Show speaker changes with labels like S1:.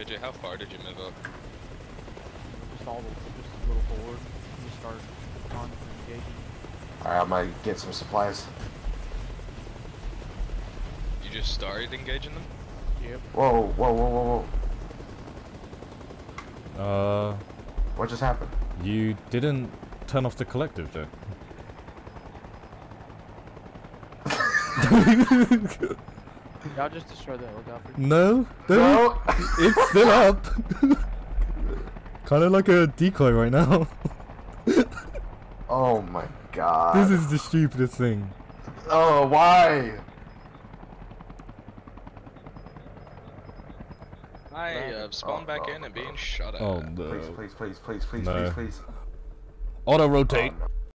S1: JJ, how far did you move up?
S2: Just a little forward. You start on engaging.
S3: Alright, I might get some supplies.
S1: You just started engaging them?
S2: Yep.
S3: Whoa, whoa, whoa, whoa,
S4: Uh,
S3: what just happened?
S4: you didn't turn off the collective, Joe.
S2: Y'all just destroyed the helicopter.
S4: No,
S3: No!
S4: it's still up. Kind of like a decoy right now.
S3: Oh my god.
S4: This is the stupidest thing.
S3: Oh, why?
S1: I spawned back in and being shot at.
S4: Oh no.
S3: Please, please, please, please, please,
S4: No.
S3: please, please.
S4: Auto rotate.
S3: Oh, no.